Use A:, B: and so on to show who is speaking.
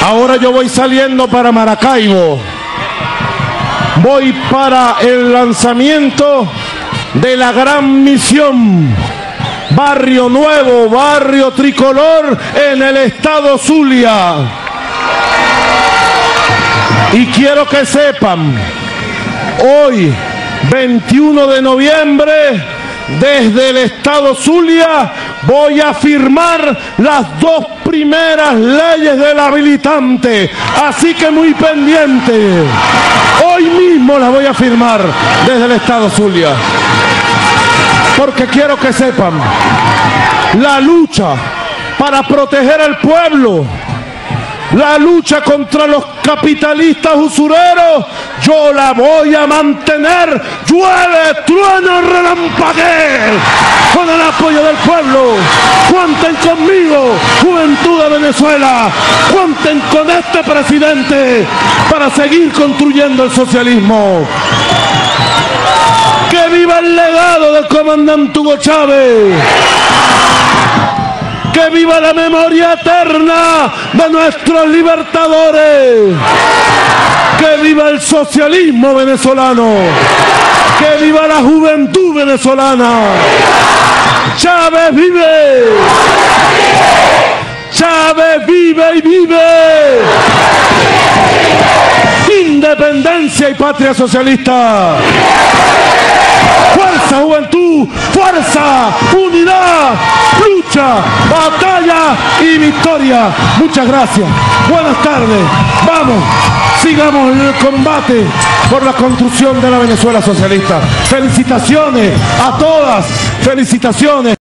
A: Ahora yo voy saliendo para Maracaibo. Voy para el lanzamiento de la gran misión. Barrio Nuevo, barrio tricolor en el estado Zulia. Y quiero que sepan, hoy, 21 de noviembre, desde el estado Zulia, voy a firmar las 2 primeras leyes del habilitante. Así que muy pendiente. Hoy mismo las voy a firmar desde el estado Zulia. Porque quiero que sepan, la lucha para proteger al pueblo, la lucha contra los capitalistas usureros, yo la voy a mantener, llueve, trueno, relampaguee, con el apoyo del pueblo. Cuenten conmigo, Juventud de Venezuela, cuenten con este presidente para seguir construyendo el socialismo. ¡Que viva el legado del comandante Hugo Chávez! ¡Que viva la memoria eterna de nuestros libertadores! ¡Que viva el socialismo venezolano! ¡Que viva la juventud venezolana! ¡Chávez vive! ¡Chávez vive y vive! ¡Independencia y patria socialista! ¡Fuerza, juventud! ¡Fuerza! ¡Unidad! ¡Lucha! ¡Batalla y victoria! Muchas gracias. Buenas tardes. Vamos, sigamos el combate por la construcción de la Venezuela socialista. Felicitaciones a todas. Felicitaciones.